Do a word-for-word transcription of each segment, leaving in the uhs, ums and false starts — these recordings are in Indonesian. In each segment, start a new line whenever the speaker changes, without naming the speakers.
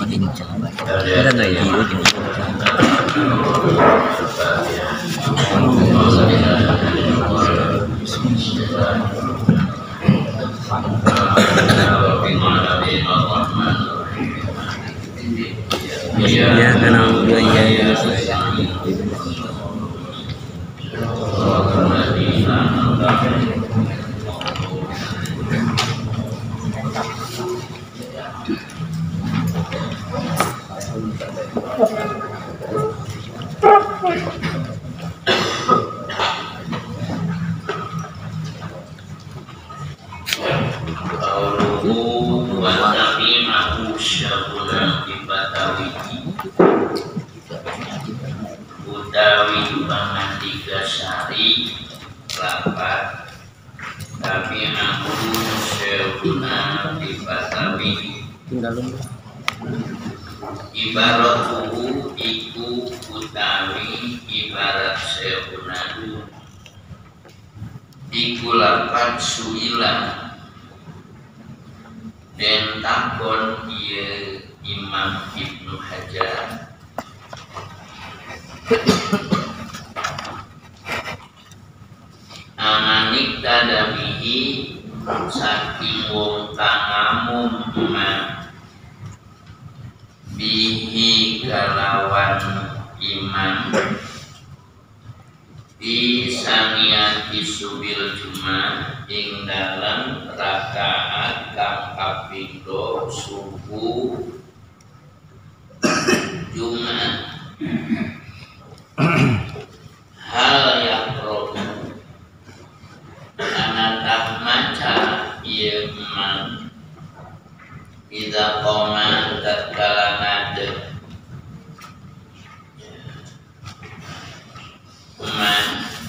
Ada nggak ya? Ya, karena udah ya ya.
Utawi pangandika sari lapat tapi aku seuna dipatawi ibaratuhu iku utawi ibarat seuna iku lapat suila dan takon ieu Imam Ibnu Hajar amanik tadabihi saking wong kang ngamum eman bihi kalawan iman di saniyati subil juma ing dalam rakaat kang kapindho subuh Jumat hal yang pro anatah maca ieu man idza qoma tatkala ngadeg man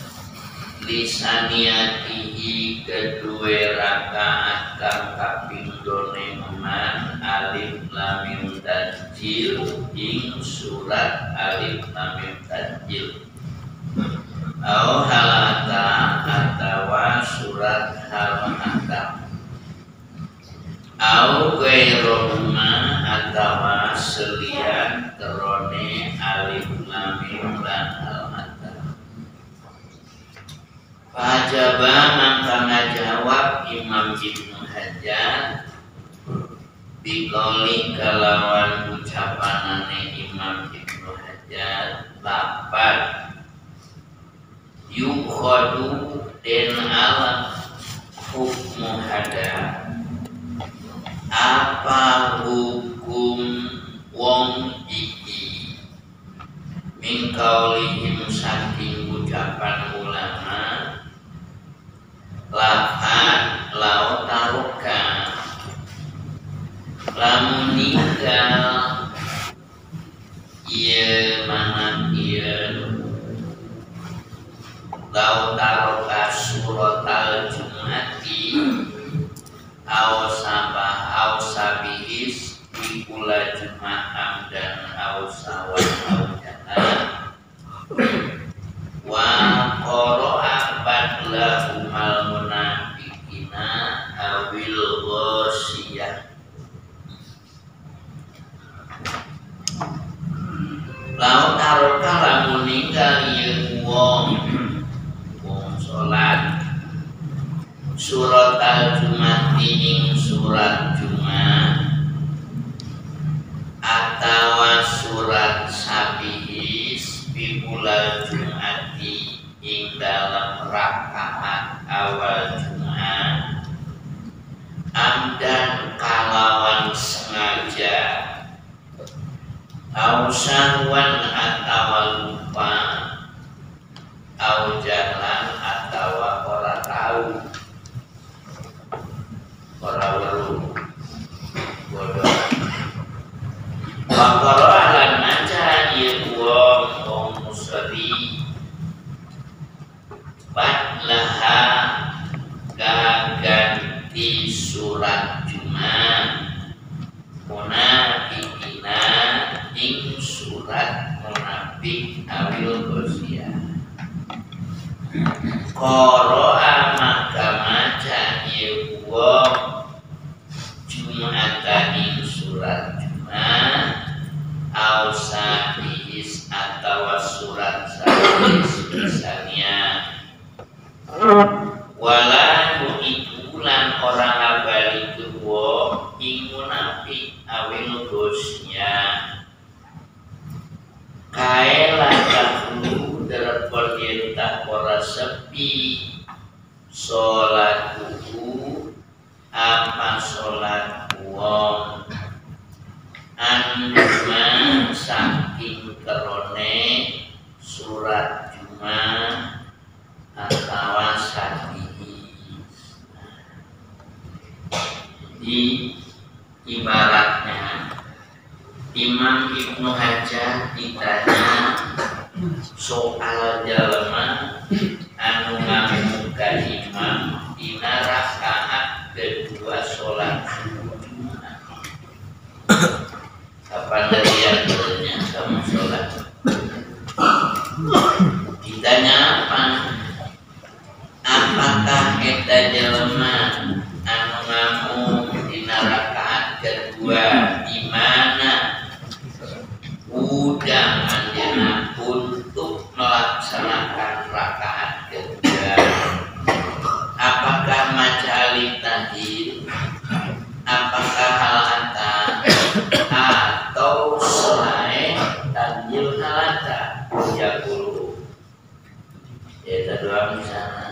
lisaniyatihi kedua rakaat kang kapindhone man alif lam mim tanjil ing surat alif lam mim tanjil au halata atawa surat halata au gairohuma atawa selian terone alif lam mim lan halata. Fajaba maka ngajawab Imam Ibnu Hajar bikoli kalawan ucapanane Imam Ibnu Hajar lapat yukhadu den ala hukmu hada apa hukum wong iki min kaulihim saking ucapan ulama lafat lau taruka lamun ninggal ieu mana ieu lau taroka suratal jumati aw sabah aw sabihis ikula jum'ah dan aw sawan aw jana wa qara'a badla umal munafiqina awil ghosiyah lau taroka lamun ninggal ieu wong sholat surat al-Jumat ing surat Jumat atawa surat sabihis bibulal Jumati ing dalam rakaat awal Jumat amdan kalawan sengaja au sahwan atawa lupa au jalan atawa ora tahu ora weruh bodoh wakaro lan maca ieu wong wong musri badlaha ganti surat Jumat munafiqina ing surat munafik awil ghosiyah qara'a maka maca ieu wong Jumatan ing surat Jumat awil gosnya kaela kaku darapol yenta ora sepi sholatuhu apa sholat wong anuma saking kerone surat Jumat atau sadihi. Jadi ibaratnya Imam Ibnu Hajar ditanya soal jalma anu ngamuka imam dina rakaat kedua sholat Jumat. Kapan dari akhirnya kamu sholat? Ditanya apa? Apakah eta jelema anu ngamu dina rakaat kedua di mana udah manjana untuk melaksanakan rakaat kedua? Apakah majali tahil? Apakah halata atau selain tahil halata? Ya guru, ya kita doa di sana.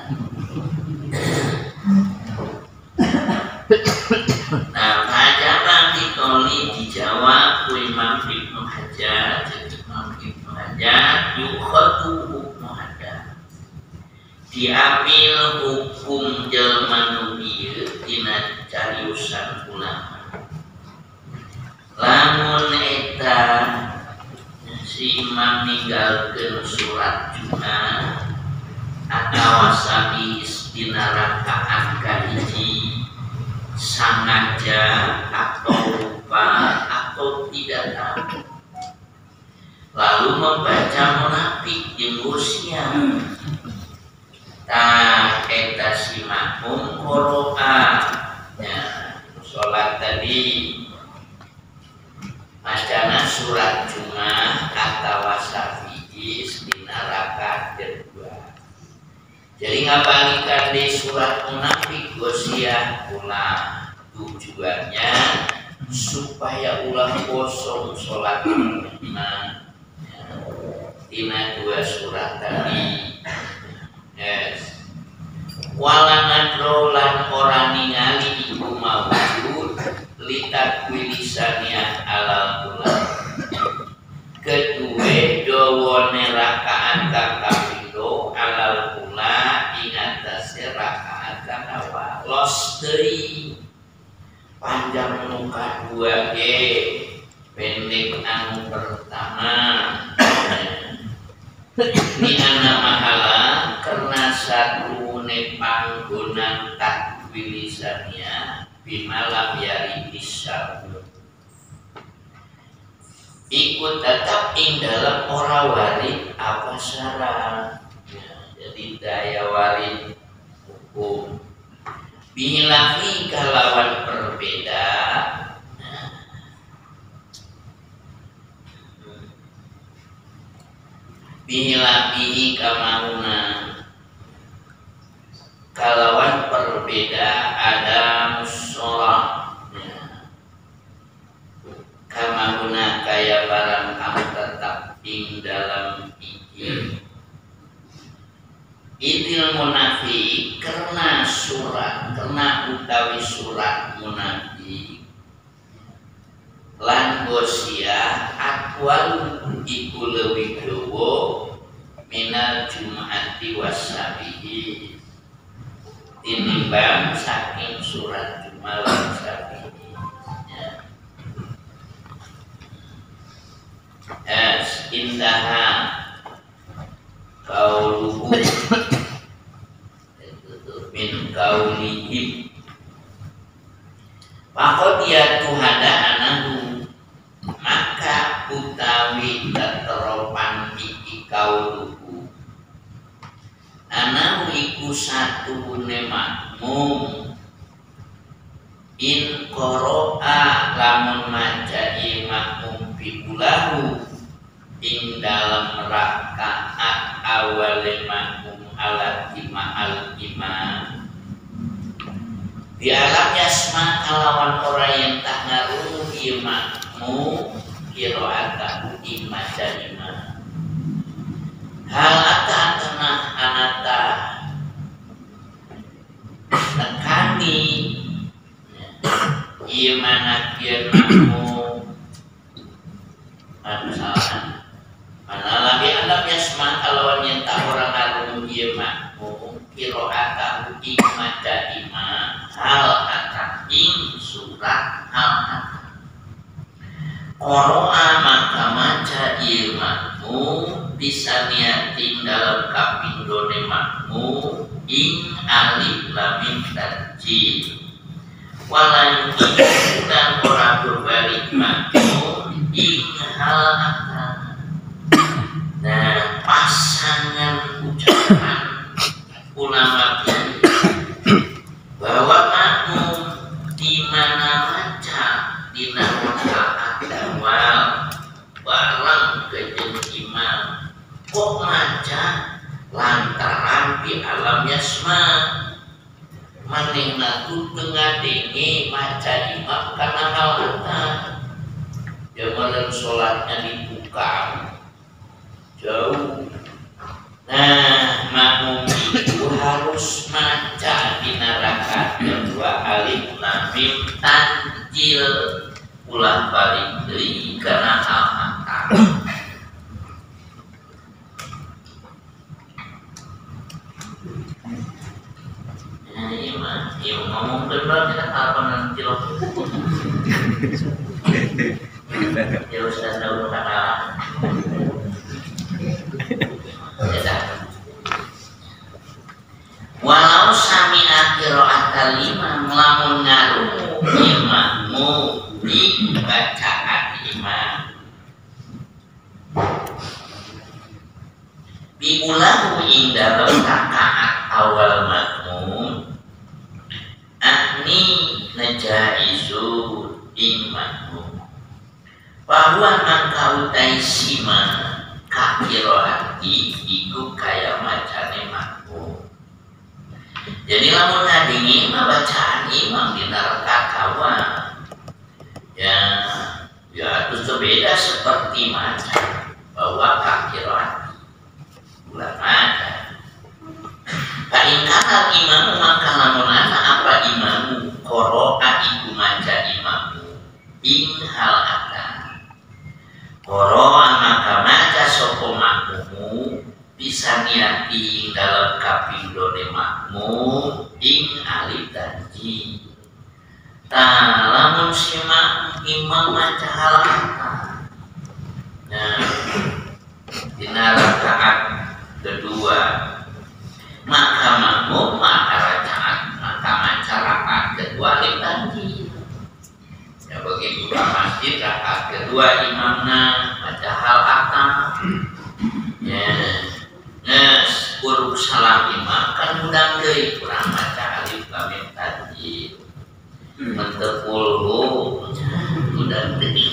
Nah, kajaban dikoli dijawab ku Imam Ibnu Hajar, jadi Imam Ibnu Hajar yukhatu hukmu ada. Diambil hukum jelma nubieu dina cariusan ulama. Lamun eta si imam ninggalkeun surat Jumat atawa sabis dina rakaat kahiji sengaja atau lupa atau tidak tahu, lalu membaca munafik jeung usia ta eta si makmum qoro'a ya salat tadi macana surat Jumat atawa safijis dina rakaat kedua. Jadi ngabalikan di surat munafik gosiah ulah tujuannya supaya ulah kosong sholat imam dina dua surat tadi. Yes. Walanadrolan orang ningali iku mawujud litat wilisania alal ulah. Kedua dawone rakaat kakapindo alal ulah ingatase rakaat kakawa los teri panjang muka dua G pendek anu pertama ini anak mahala karena satu nepanggunan takwilisannya bimalam yari bisa ikut tetap ing dalam ora warid apa syarat ya, jadi daya warid hukum bilahi kalawan berbeda. Nah, bilahi kamauna kalawan berbeda ada musolah kamahuna kaya barang kamu tetap ing dalam iki idil munafik karena surat karena utawi surat munafik lan gosia akwal iku leuwih dawa minal jum'ati wasabihi tinimbang saking surat Jumat lan sabihi. Es indaha kauluhu min kaulihim pakot ya tuhada anahu maka utawi teteropan iki kauluhu anahu iku satu makmum in qoro'a lamun maca makmum biulahu ing dalam rakaat awal makmum alat ima'al imam di alam yasma kalawan orang yang tak ngaruh imakmu kiroatahu imajanima hal ata tanah anata nekani imanakir makmu anu salah mana lagi alam yasma kalau nyenta orang arum ieu makmu kiroatahu imajanima hal ata ing surat hal ata Qoro'a maka maca ilmakmu bisa niatin dalam kapindone makmu ing alif lamim tanjil walan dan ora berbalik makmu ing hal akan. Nah pasangan ucapan ulama bahwa makmu di mana maca di nama awal barang kejeng imam kok maca lantaran di alam yasma manehna tu tengah dengi maca imam karena hal ata jamanan sholatnya dibuka jauh. Nah makmum itu harus maca di neraka kedua alif lam mim tanjil ulah balik deui karena hal ata. Nah, iya mah, iya ngomong bener kita apa nanti loh. Ya sudah tahu kata. Walau sami qira'at lima melamun ngarumu imammu di bacaan imam biulahu ing dalam rakaat awal makmum akni najaizu ing makmum bahwa mangka utai sima kakirohati iku kaya macane makmum. Jadi lamun ngadingi mah bacaan imam di neraka kawan ya ya itu beda seperti maca bahwa kakirohati ulama ada paingkana imam maka lamun ana apa imamu qoro'a iku maca imamu ing hal ata qoro'a maka maca sapa makmumu bisa niati dalam kapindone makmum ing alif tanji ta lamun si imam maca hal ata nah di rakaat kedua maka makmum maka rakaat maka maca rakaat kedua alif tanji ya begitu ke masjid rakaat kedua imamna maca hal ata ya nes uruk salam imam kan undang deui kurang maca alif lam mim tanjil mentepulhu undang deui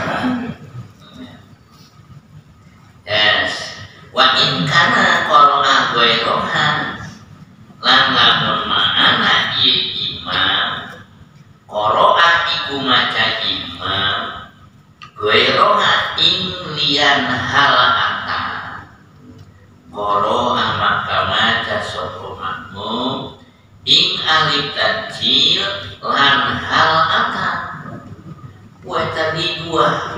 yes wa in kana qala ghairohan lan lamun ma'ana ieu imam qara'a iku maca imam ghairoha ing lian hal ata qara'a maka maca sapa makmum ing alif tanjil lan hal ata wa tadi dua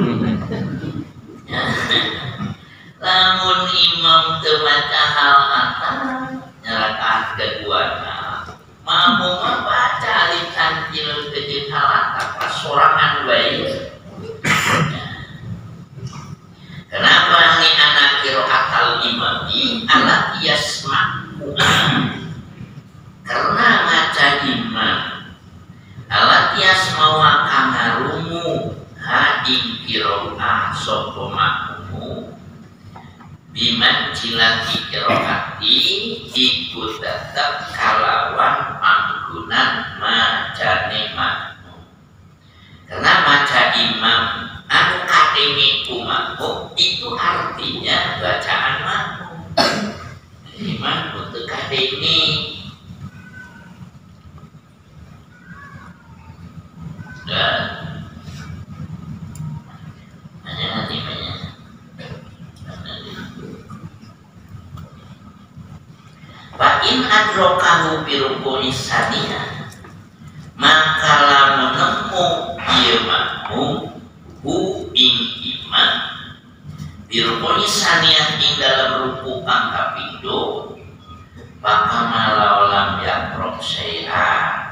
lamun imam teu maca hal ata rakaat kedua makmum baca alif tanjil jeung hal ata pas sorangan bae. Kenapa ni anak qiraatul imami alat yasma'u karena maca imam alat yasma'u kangarumu ha ing qiraah sapa makmum biman cilati qiraati iku tetep kalawan panggunan macane makmum karena maca imam anu kademiku makmum itu artinya bacaan makmum imam untuk kademi dan adrokahu birukuni sania maka lamun nemu ieu makmum hu ing imam birukuni sania ing dalam ruku kang kapindo pakamalau lam yakrok syai'a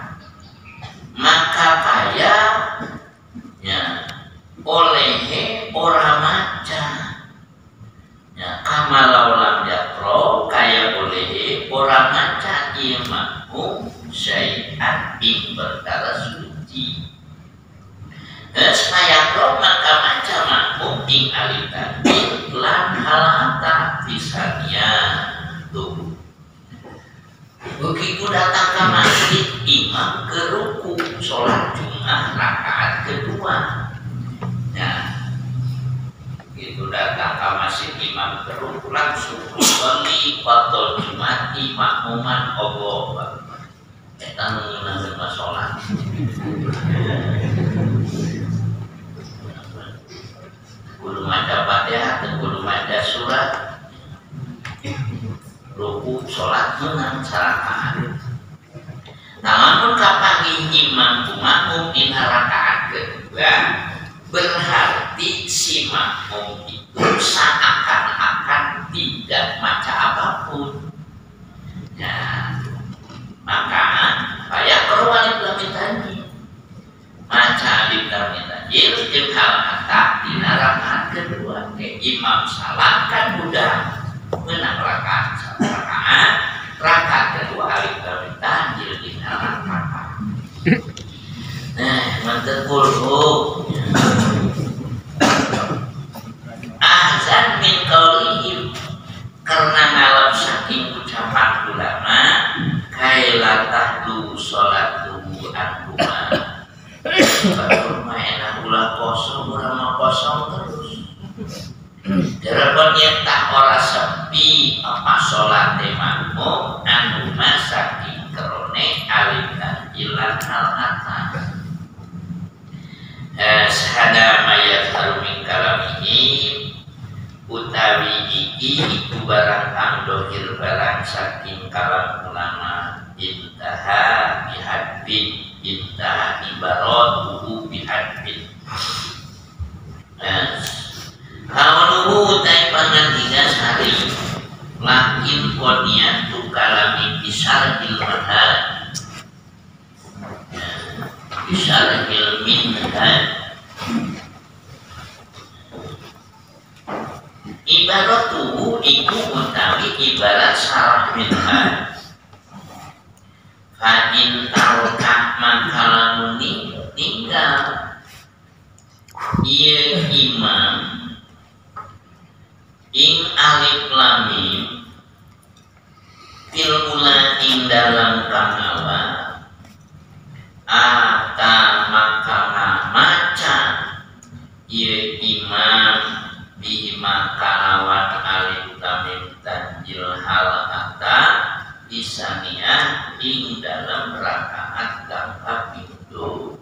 maka kaya ya olehe ora maca ya kamalau lam yakro kaya olehe ora maca ieu makmum syai'an ing perkara suci geus mayakro maka maca makmum ing alitatin lan halata bisania tuh. Begitu datang ke masjid, imam ke ruku sholat Jumat rakaat kedua. Nah, begitu datang ke masjid, imam ke ruku langsung kembali batal Jumat makmuman obo. Kita mengenal sholat. Belum ada Fatihah, belum ada surat. Ruku sholat menang sarakaat. Namun kapan imam makmum di rakaat kedua berarti si makmum itu seakan-akan tidak maca apapun. Nah, maka kayak perlu alif lam tadi maca alif lam tadi jeung hal kata di rakaat kedua. Ke imam salam kan udah menang rakaat rakaat rakaat kedua alif lam tanjil di rakaat. Nah, mantep puluh. Azan min qaulihim karena ngalap saking ucapan ulama kaila tahdu sholatuhu anhuma. Batur mah enak ulah kosong urang kosong terus. Darapun nyentah ora sepi apa sholat makmum anu saking kerone alif tanjilan hal atas sahada mayat harumin kalamihi utawi iki iku barang kang dohir barang saking kalam ulama intaha bihadbin intaha ibaratuhu bihadbin. Kawaluhu utai pangantiga sari lakin konian tu kalami bisar ilmahad bisar ilminahad ibaratuhu iku utawi ibarat sarah minhad fa'in tarokah makalan tinggal iya imam ing alif lam mim fil ula ing dalam kangawa ata maka maca ye imam bihi makalawan alif lam mim tanjil hal ata isania ing dalam rakaat kang kapindho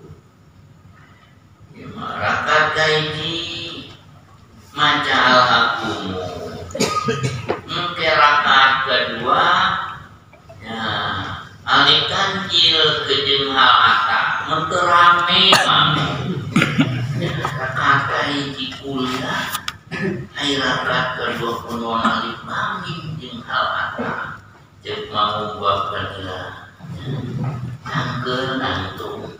lima rakaat kaiji maca al-hakumu mungkin rakaat kedua ya alif tanjil kejeng hal ata menterame mamu rakaat kahiji kuliah hai rakaat kedua kuno alif mami jeung hal ata cek mau buat kerja angker nantung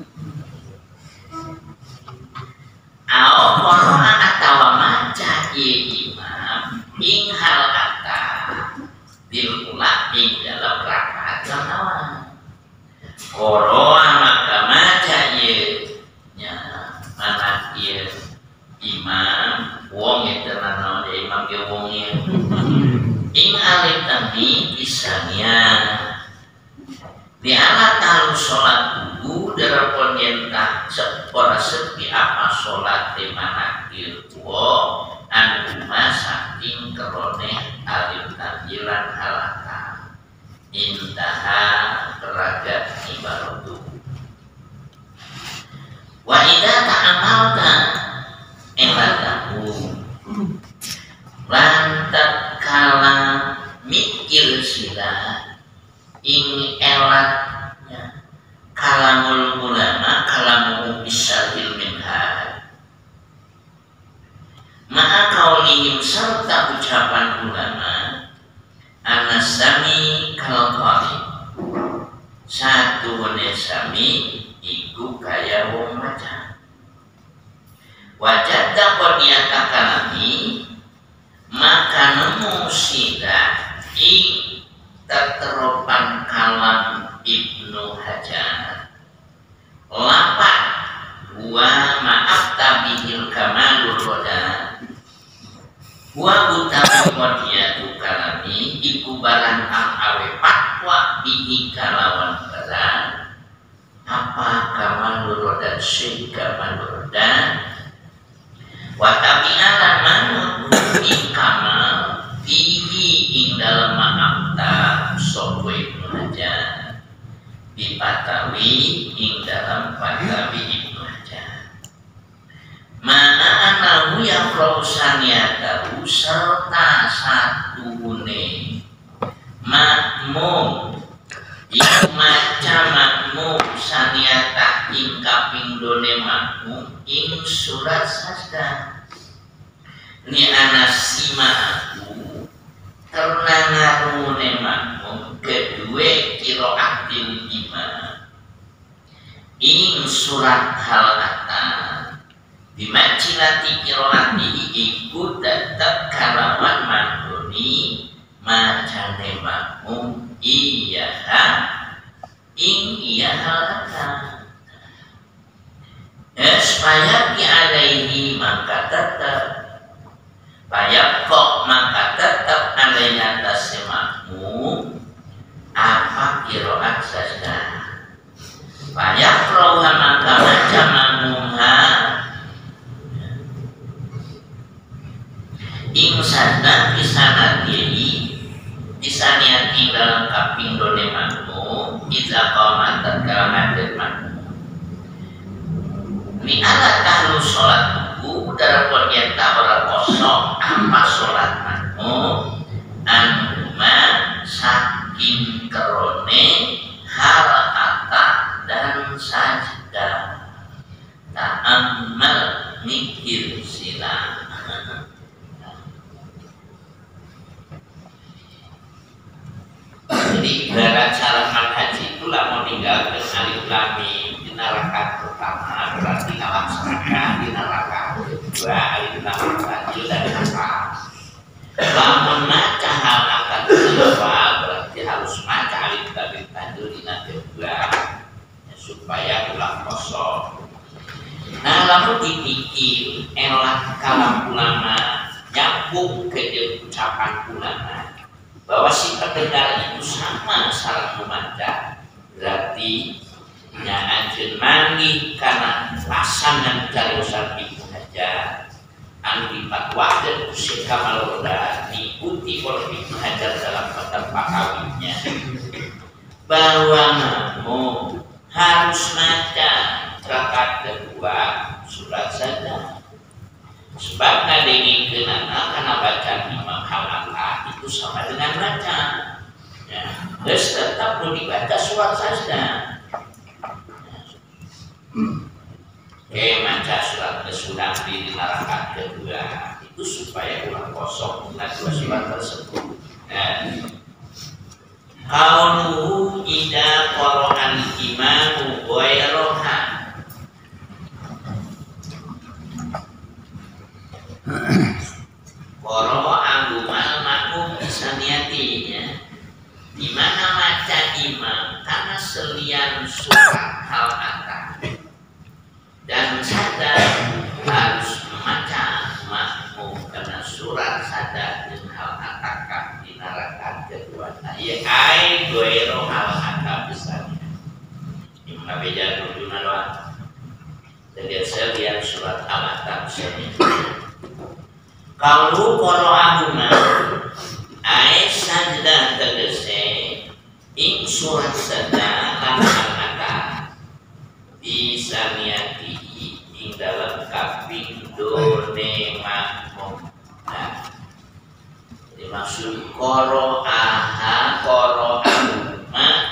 ao korona atawa maca ieu imam ing hal kata bil ulah ing dalam rakaat sanawan korona maka maca ieu nya mana ieu imam wong eta naon de imam ge wong ieu ing alif tadi isanya di alat tahu sholat dulu darapun yentah sepora sepi apa sholat di mana kirtuo anu saking kerone alif tanjilan halaka intaha teragat ibaratu wa idza ta'amalta elatahu lan tatkala mikir sila ing elatnya kalamul ulama kalamu bisyaril minhaj ma'a kaulihim serta ucapan ulama anasami kalqali satu sami iku kaya wong maca wajah dapat diatakanami maka nemu sida ing teteropan kalam Ibnu Hajar lapan wa ma'af tabihil kamalur roda wa utawi kodiyatu kalami iku barang ang awe patwa bihi kalawan barang apa kamalur roda syih kamalur roda wa tabi'alan manut ing kamal fihi ing dalam ma'afta sopo Ibnu Hajar dipatawi ing dalam patawi Ibnu Hajar mana anahu yang prosaniatahu serta satune makmum iku maca makmum saniata ing kapindhone makmum ing surat sajdah ni anasima aku karena ngarune makmum kedua kiraatil imam ing surat hal-ata bimacilati kiraati iku tetap kalawan mandoni macane makmum iya ing iya hal-ata supaya dialaihi maka tetap Payak kok maka tetap alaihi atas makmum apa kiroat sajdah. Payak roha maka macam makmumha ing sajdah kisana diri bisa niati dalam kaping done makmum iza qamat tatkala hadir makmum. Ni ala tahlu sholat dalam bagian tabara kosong apa sholat makmum anuma saking kerone hal ata dan sajdah ta'ammal mikir sila. Jadi ibarat cara manhaj itu lah mau tinggal dengan alif lam mim di rakaat pertama berarti ngalaksanakan di rakaat kedua alif lam mim lanjut dari rakaat. Lamun maca hal akan kedua berarti harus maca alif lam mim lanjut di kedua ya, supaya ulang kosong. Nah lalu dipikir elah kalam ulama nyambung ke ucapan ulama bahwa si pendengar itu sama salah membaca berarti nya anjeun manggih karena pasangan dari Ustaz Ibnu Hajar anu dipatwakeun ku Syekh Kamal Roda diikuti oleh Ibnu Hajar dalam kitab Pakawitnya bahwa makmum harus maca rakaat kedua surat sajdah sebab ngadengi kenana karena bacaan imam hal-hal itu sama dengan baca ya, terus tetap perlu dibaca surat sajdah oke maca surat kesudah di rakaat kedua itu supaya ulang kosong dengan dua surat tersebut ya. Qauluhu idza qara'al imamu ghairoha Koro anggumal makum isaniatinya di mana maca imam karena selian surat hal atas dan sadar harus membaca makmum karena surat sadar dan hal atas di rakaat kedua. Nah, ia ai goero hal atas besarnya. Imam beja nujuna doa. Jadi selian surat hal atas besarnya. Kalau koro aguna ai sajdah tegese ing surat sajdah lan kata bisa niati ing dalam kaping done makmum. Nah, dimaksud koro aha koro aguna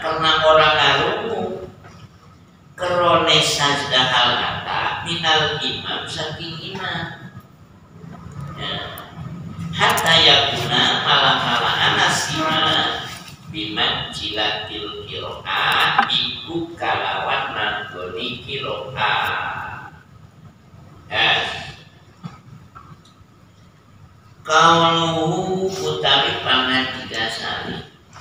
karena orang ngarungu kerone sajdah hal kata minal imam saking imam ya. Hatta yakuna malam-malam anasima biman jilatil kiro'ah iku kalawan nanggoni kiro'ah ya. Kauluhu utawi pangandikan sari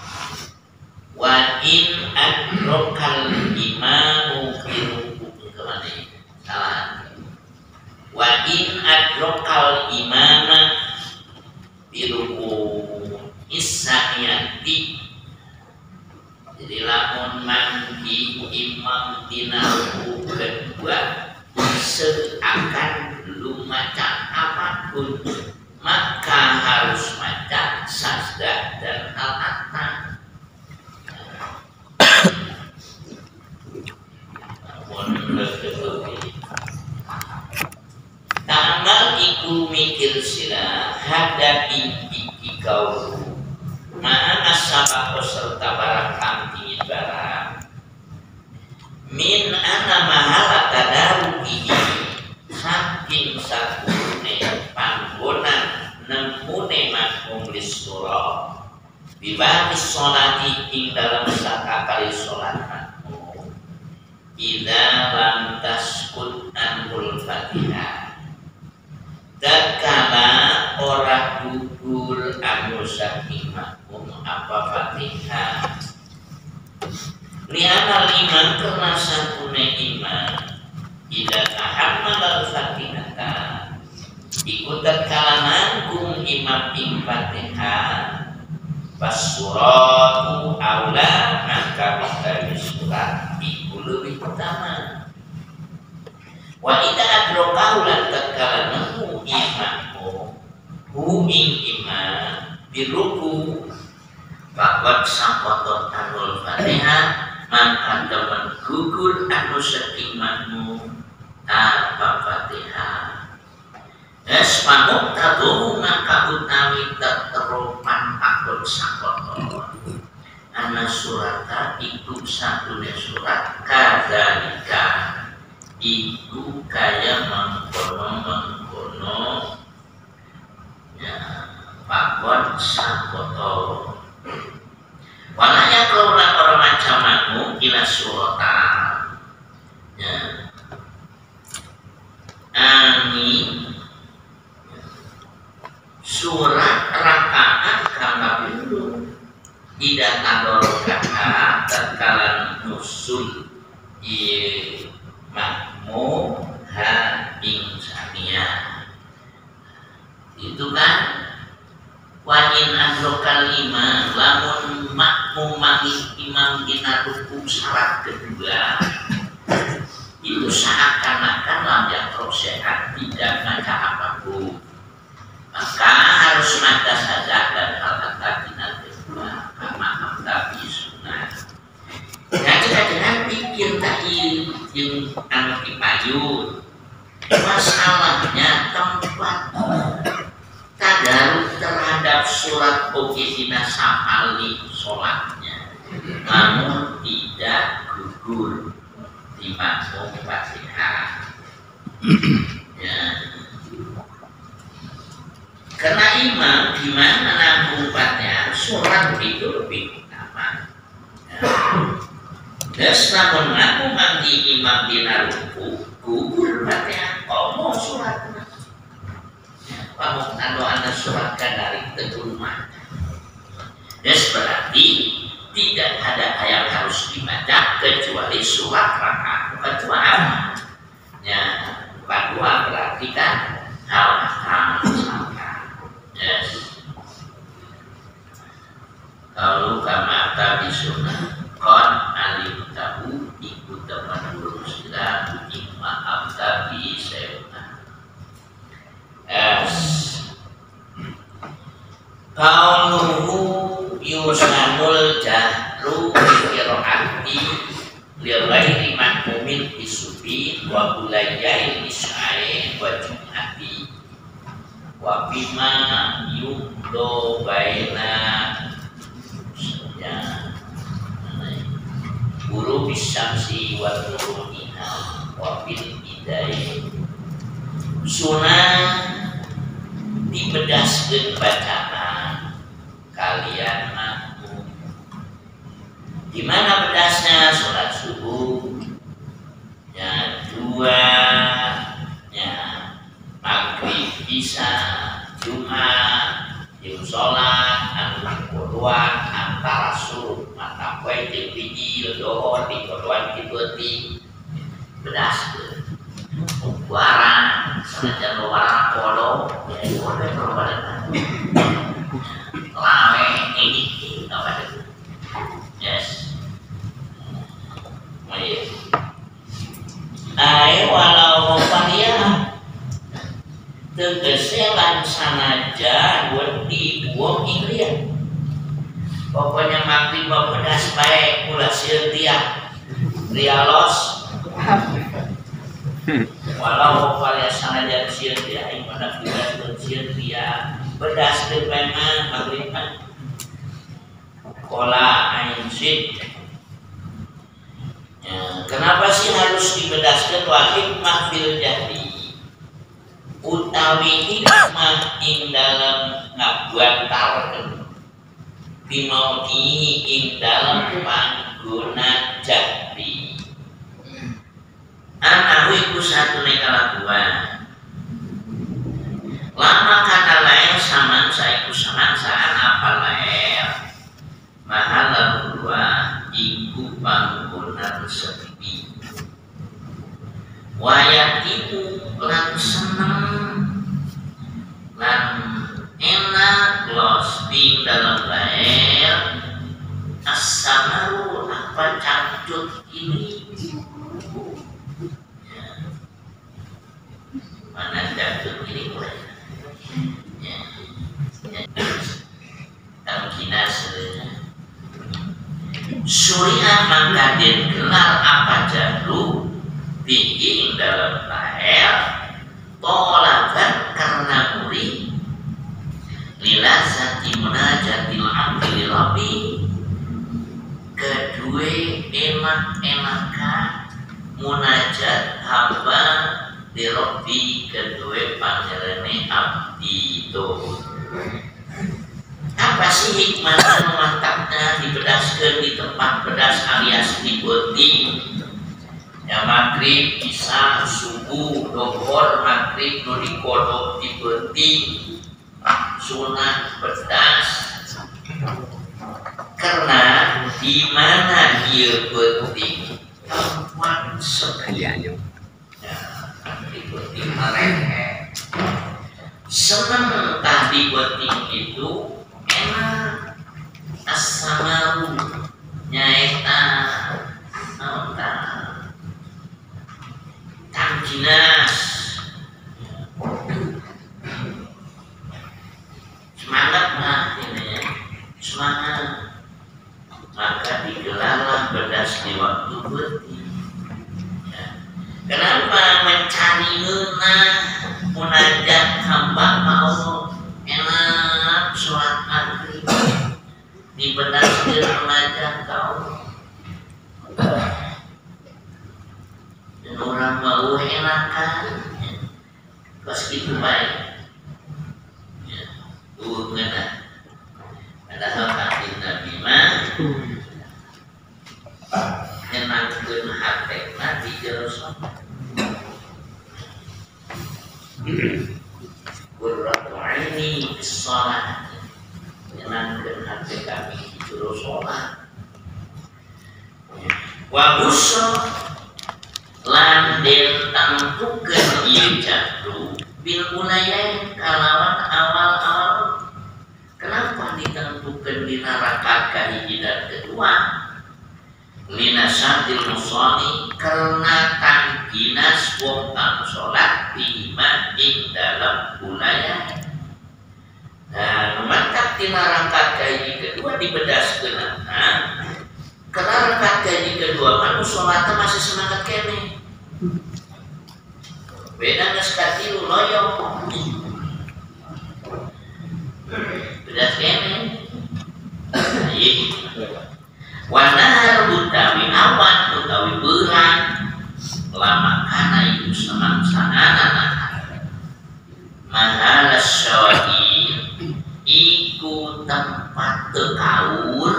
wa in adrokal imamu biruku kemana salah wa in adrokal imama biruku isyanati jadi lamun mangki imam dinaruku kedua seakan belum macam apapun maka harus macam sajdah dan al-atta. Ta'amal iku mikir sila hadapi iki kau ma'ana sabako serta barang kamtingin barang min ana mahala tadaru ini saking sakune panggonan nemune makmum lisura bibati sholati ing dalam sakakali sholat makmum idza lam taskut anul fatihah dakala ora gugur anu saking makmum apa fatihah liana liman karena sakune iman idza tahammal al-fatihah ikut tatkala nanggung imam ing Fatihah pasuratu aula maka dari surat iku lebih utama wa idza adrokahu lan tatkala nanggung imammu hu ing imam biruku bakot sakotot anul Fatihah maka temen gugur anu sekimahmu tanpa Fatihah es pamuk tabuh maka utawi teteropan akut sakoton ana surata itu satunya surat kadzalika itu kaya mengkono-mengkono ya pakon sakoton walanya kelauran orang macamamu ila surata ya amin surat rakaat kangga pintu tidak tandor rakaat terkala nusul i makmum ha ing sania itu kan wajin androkal lima lamun makmum mangis imam dina ruku syarat kedua itu seakan-akan lamjak sehat tidak baca apapun maka harus mata saja dan hal-hal tidak kedua karena tapi sunnah. Nah kita pikir tadi yang anak dipayun masalahnya tempat tadarus terhadap surat Bukidina Sa'ali sholatnya namun tidak gugur di makmum Fatihah ya. Karena imam gimana nanggung Fatihah surat itu lebih utama dan namun aku mandi imam dina ruku gugur Fatihah komo suratnya kamu kalau anda suratkan dari kedua dan berarti tidak ada ayat harus dibaca kecuali surat rakaat kedua ya kedua berarti kan hal-hal yes. Kalau kama tadi sunnah kon alim tahu ikut teman berusaha imma abtabi sayuna es kauluhu yusanul jahru kiroati lirwairi makmumin isubi wa bulayain isyain wa jum'ati wa bima yudho baina ya guru bisyamsi wa turuniha wa bil idai sunah dibedaskeun bacaan kalian makmum. Di mana bedasnya? Sholat subuh ya dua ya maghrib isya Jumat jeung sholat anu kodoan antara suruh mata poe jeung hiji dohor di kodoan di beuti bedaskeun warang saja warang kodo ya kodo kodo lawe ini apa itu yes baik ai walau varian tegese lan sanajan wedi buang ingrian pokoknya maghrib pedas bae kula sieun tiah rialos walau varian sanajan sieun tiah ing pada bedas sieun tiah bedas teu memang maghrib kola ain sid. Ya, kenapa sih harus dibedaskan wahid mahfil jadi utawi hikmah ing dalam ngabuantarkeun bimauti ing dalam pangguna jadi anahu iku satune kalakuan lama kata lain saman saiku saman saan apa lain mahal dua iku panggonan sepi wayatiku lan seneng lan enak los di dalam lair as-samaru apa cangcut ini ya. Mana cangcut ini mulai ya. Ya. Tamkina sebenarnya Surya maka den gelar apa jalu tinggi dalam lahir tolakan karena muri lila sati munajatil abdi rabbi kedua enak-enakan munajat hamba di rabbi kedua pangerane abdi itu. Apa sih hikmahnya memantapnya dibedaskan di tempat bedas alias di beuting ya maghrib, isya, subuh, dohor, maghrib, nu dikodok di beuting sunat bedas karena di mana dia beuting tempat sepi ya di beuting mereka senang tadi beuting itu enak as-samaru nyaeta naonta tamjinas semangat mah ini semangat maka digelarlah bedas di waktu beuting ya. Kenapa mencari ngeunah munajat hamba Allah enak sholat maghrib dibedaskeun munajat kau dan orang mau enakan pas gitu baik ya uh ngena ada hal kanjeng Nabi mah nyenangkeun hatena di jero sholat qurratu aini bis shalah nyenangkeun hati kami di jero sholat wa busra lan den tentukeun ieu jadru bil unayain kalawan awal-awal. Kenapa ditentukan di neraka kahiji dan kedua? Linasatil musoli karena tangkinas wong kang sholat bima ing dalam unayain. Nah, mantap di neraka kahiji kedua dibedaskeun karena rakaat kahiji kedua kan sholatnya masih semangat kene. Beda geus katilu loyong. Bedas kene. Ieu. Wanahar utawi awan utawi beurang lama kana iku semangsana mahala syawahir iku tempat tekaur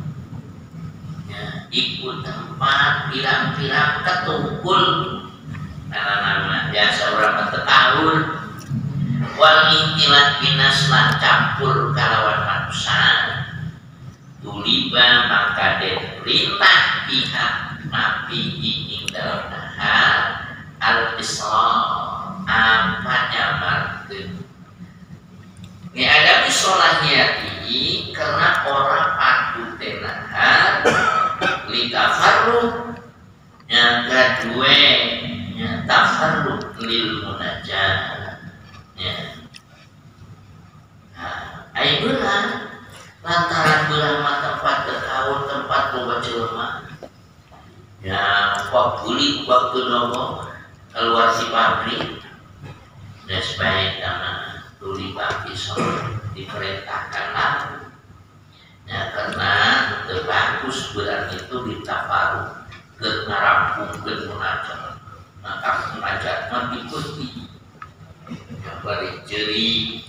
ya, iku tempat pirang-pirang ketungkul karena nama biasa orang tekaur wal intilat binas lan campur kalawan manusia tuliba maka den perintah pihak nabi ing dalam nahar al-islam apa nyamarkeun ini ada bisolahnya ini karena orang padu tenahar litafarruh yang kedua yang tafarruh lil munajat ya nah ai beurang lantaran beurang mah tempat terkaun tempat boga jelema ya kok kulit waktu nomo keluar si pabrik dan sebaik karena tuli bagi soal diperintahkan lalu ya karena terbagus beurang itu ditaparuh ke ngarampung ke munajat maka munajat mah diikuti yang balik jeri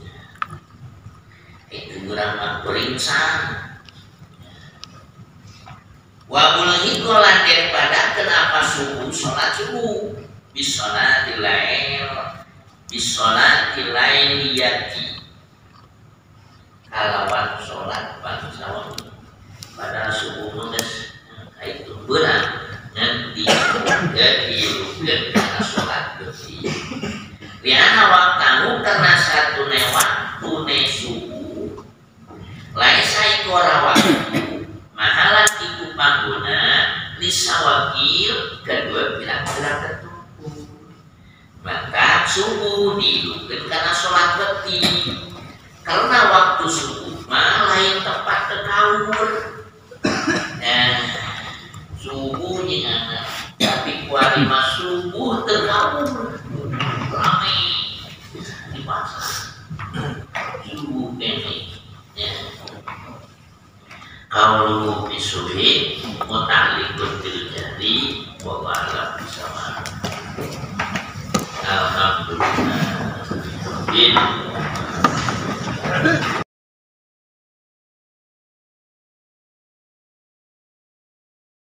itu beurang mah beringsang wa mulhi kolan daripada kenapa subuh sholat subuh bisolat dilail bisolat dilail yati kalawan sholat bangsawan pada subuh menges itu beurang nanti diukeun karena sholat bersih liana waktu karena satu waktu ne subuh lain saya ora waktu mahalan iku pangguna lisawakil kedua bilang-bilang tertumpu maka subuh dilukeun karena sholat beti karena waktu subuh mah lain tempat tekaur nah subuhnya anak tapi kuari mah subuh tekaur ramai di pasar subuh ini ya kalau bisuhi mutalikun bil jari wa alam sama alhamdulillah.